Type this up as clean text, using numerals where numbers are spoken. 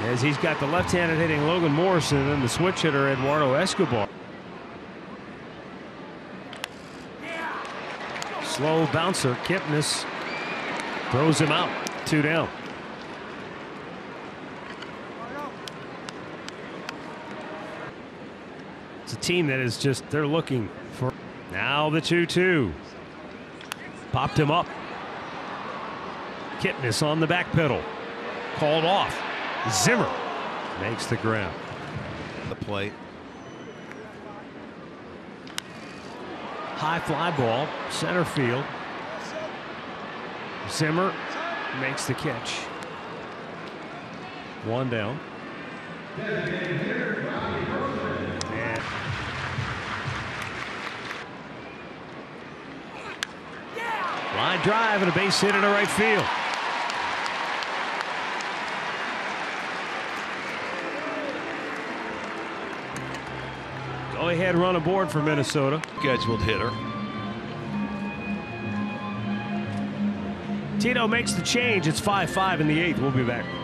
as he's got the left-handed hitting Logan Morrison and then the switch hitter Eduardo Escobar. Slow bouncer. Kipnis throws him out. 2 down. It's a team that is just, they're looking for. Now the 2-2. Popped him up. Kipnis on the back pedal. Called off. Zimmer makes the ground. The plate. High fly ball, center field. Zimmer makes the catch. 1 down. And line drive and a base hit into right field. Go ahead, run aboard for Minnesota. Scheduled hitter. Tito makes the change. It's 5-5 in the 8th. We'll be back.